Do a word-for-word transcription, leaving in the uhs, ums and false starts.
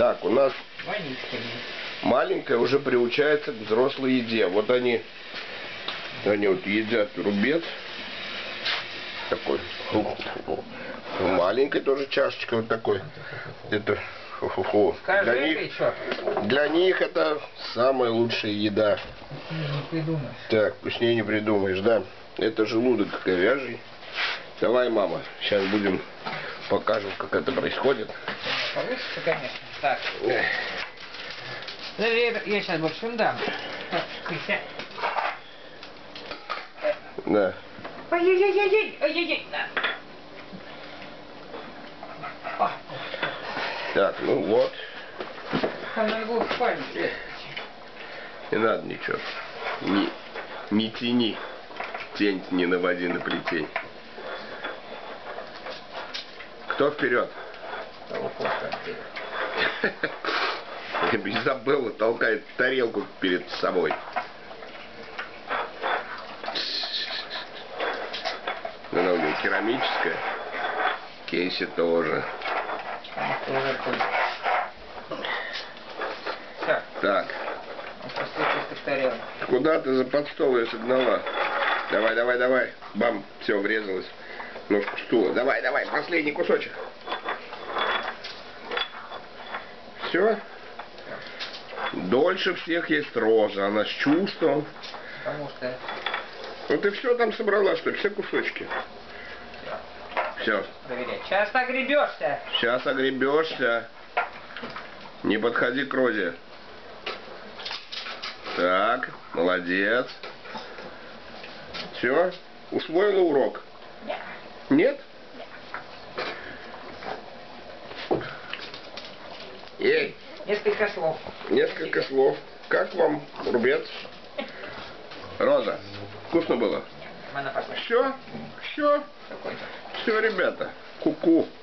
Так, у нас Водичками. маленькая уже приучается к взрослой еде. Вот они, они вот едят рубец. Такой. Маленькая тоже чашечка вот такой. Это фу-фу-фу. Для них, для них это самая лучшая еда. Не придумаешь. Так, вкуснее не придумаешь, да. Это желудок говяжий. Давай, мама, сейчас будем покажем, как это происходит. Получится, конечно. Так. Ну, я, я сейчас больше им дам. Так, Кися. Да. Ай-яй-яй-яй, ай-яй-яй, да. Так, ну вот. Там надо было в спальне. Не надо ничего. Не, не тяни. Тень не наводи на плетень. Кто вперед? Изабелла толкает тарелку перед собой. Она у нее керамическая. Кейси тоже. Так. Куда ты за подстол ее согнала? Давай, давай, давай. Бам, все, врезалось. Ножку стула. Давай, давай, последний кусочек. Все? Дольше всех есть Роза. Она с чувством. Потому что... Ну ты все там собрала, что ли? Все кусочки? Все. Проверять. Сейчас огребешься. Сейчас огребешься. Не подходи к Розе. Так, молодец. Все? Усвоила урок? Нет. Нет? Эй. Несколько слов. Несколько слов. Как вам рубец? Роза, вкусно было? Она Все? Все? Все, ребята. Ку-ку.